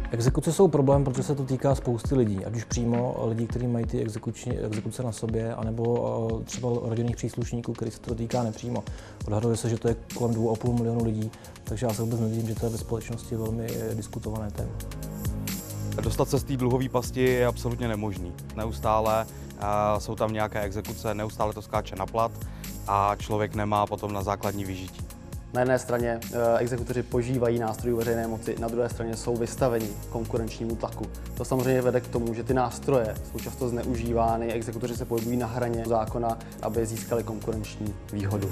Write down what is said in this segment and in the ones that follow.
Exekuce jsou problém, protože se to týká spousty lidí, ať už přímo lidí, kteří mají ty exekuce na sobě, anebo třeba rodinných příslušníků, který se to týká nepřímo. Odhaduje se, že to je kolem 2,5 milionu lidí, takže já se vůbec nedivím, že to je ve společnosti velmi diskutované téma. Dostat se z té dluhové pasti je absolutně nemožný. Neustále jsou tam nějaké exekuce, neustále to skáče na plat a člověk nemá potom na základní vyžití. Na jedné straně exekutoři požívají nástrojů veřejné moci, na druhé straně jsou vystaveni konkurenčnímu tlaku. To samozřejmě vede k tomu, že ty nástroje jsou často zneužívány, exekutoři se pohybují na hraně zákona, aby získali konkurenční výhodu.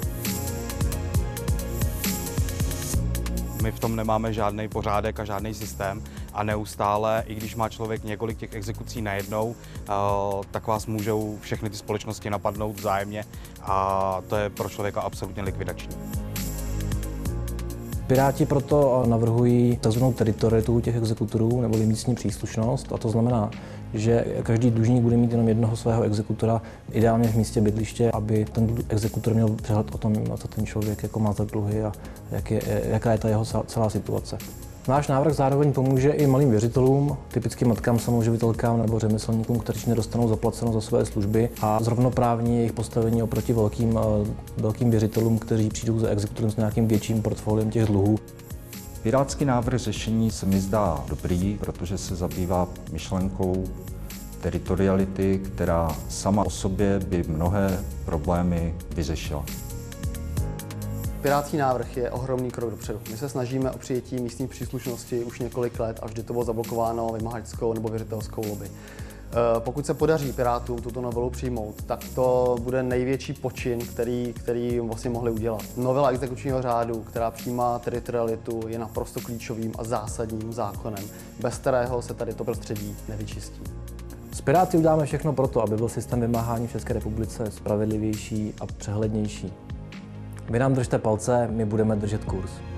My v tom nemáme žádný pořádek a žádný systém a neustále, i když má člověk několik těch exekucí najednou, tak vás můžou všechny ty společnosti napadnout vzájemně a to je pro člověka absolutně likvidační. Piráti proto navrhují tzv. Teritorialitu těch exekutorů nebo místní příslušnost, a to znamená, že každý dlužník bude mít jenom jednoho svého exekutora, ideálně v místě bydliště, aby ten exekutor měl přehled o tom, co ten člověk jako má za dluhy a jaká je ta jeho celá situace. Náš návrh zároveň pomůže i malým věřitelům, typicky matkám, samoživitelkám nebo řemeslníkům, kteří nedostanou zaplaceno za své služby, a zrovnoprávní jejich postavení oproti velkým věřitelům, kteří přijdou za exekutorem s nějakým větším portfoliem těch dluhů. Pirátský návrh řešení se mi zdá dobrý, protože se zabývá myšlenkou teritoriality, která sama o sobě by mnohé problémy vyřešila. Pirátský návrh je ohromný krok dopředu. My se snažíme o přijetí místní příslušnosti už několik let a vždy to bylo zablokováno vymahačskou nebo věřitelskou lobby. Pokud se podaří Pirátům tuto novelu přijmout, tak to bude největší počin, který vlastně mohli udělat. Novela exekučního řádu, která přijímá teritorialitu, je naprosto klíčovým a zásadním zákonem, bez kterého se tady to prostředí nevyčistí. S Piráty uděláme všechno proto, aby byl systém vymáhání v České republice spravedlivější a přehlednější. Vy nám držte palce, my budeme držet kurz.